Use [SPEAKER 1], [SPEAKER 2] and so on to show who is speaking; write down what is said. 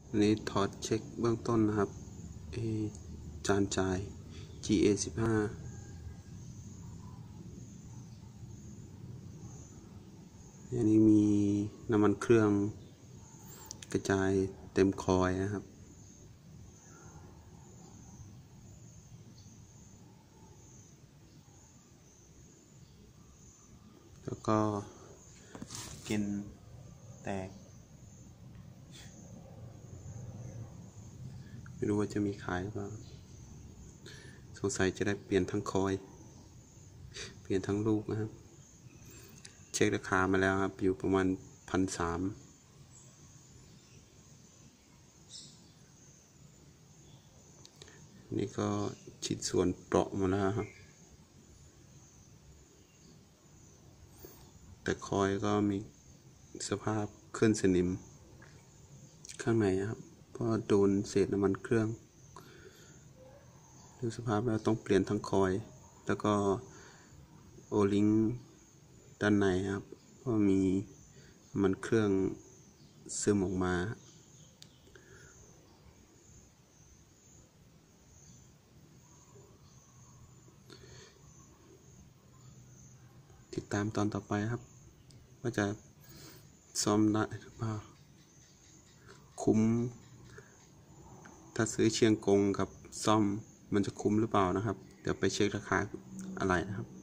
[SPEAKER 1] อันนี้ถอดเช็คเบื้องต้นนะครับจานจ่าย GA15 อันนี้มีน้ำมันเครื่องกระจายเต็มคอยนะครับแล้วก็เกนแตกไม่รู้ว่าจะมีขายหรือเปล่าสงสัยจะได้เปลี่ยนทั้งคอยเปลี่ยนทั้งลูกนะครับเช็คราคามาแล้วครับอยู่ประมาณ1,300นี่ก็ชิ้นส่วนเปราะมาแล้วครับแต่คอยก็มีสภาพขึ้นสนิมข้างในครับเพราะโดนเศษน้ำมันเครื่องดูสภาพแล้วต้องเปลี่ยนทั้งคอยแล้วก็โอลิงด้านในครับเพราะมีน้ำมันเครื่องซึมออกมาติดตามตอนต่อไปครับว่าจะซ่อมได้หรือเปล่าคุ้มถ้าซื้อเชียงกงกับซ่อมมันจะคุ้มหรือเปล่านะครับเดี๋ยวไปเช็คราคาอะไรนะครับ